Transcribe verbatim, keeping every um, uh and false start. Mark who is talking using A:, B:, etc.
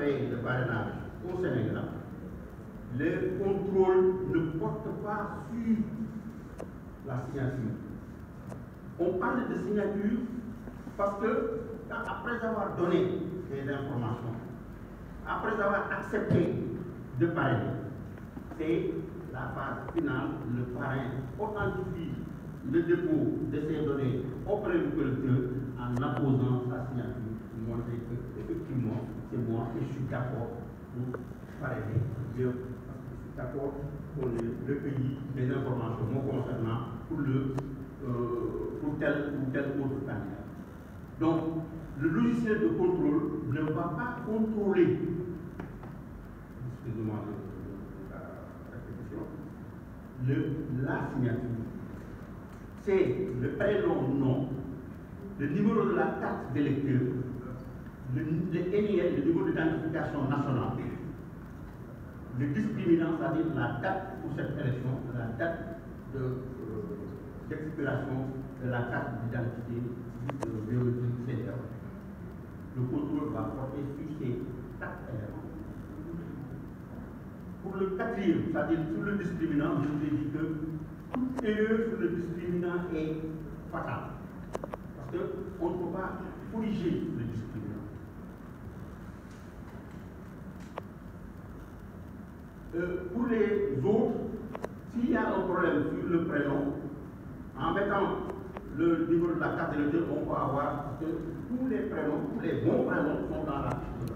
A: fait le parrainage au Sénégal, le contrôle ne porte pas sur la signature. On parle de signature parce que, après avoir donné des informations, après avoir accepté de parrainer, c'est la phase finale, le parrain authentifie le dépôt de ces données auprès du collecteur en apposant sa signature, pour montrer que effectivement c'est moi et je suis d'accord pour parrainer. Je suis d'accord pour le recueillir des informations me concernant pour, le, euh, pour tel ou tel autre candidat. Donc, le logiciel de contrôle ne va pas contrôler, excusez-moi la répétition, le, la signature. C'est le prénom, nom, le numéro de la carte d'électeur, le, le N I N, le numéro d'identification nationale, le discriminant, c'est-à-dire la date pour cette élection, la date d'expiration de, euh, de la carte d'identité biométrique C D A. Le contrôle va porter sur ces quatre éléments. Pour le quatrième, c'est-à-dire sur le discriminant, je vous ai dit que toute erreur sur le discriminant est fatale. Parce qu'on ne peut pas corriger le discriminant. Euh, pour les autres, s'il y a un problème sur le prénom, en mettant le niveau de la carte d'électeur, on peut avoir, parce que tous les prénoms, tous les bons prénoms sont dans la fiche de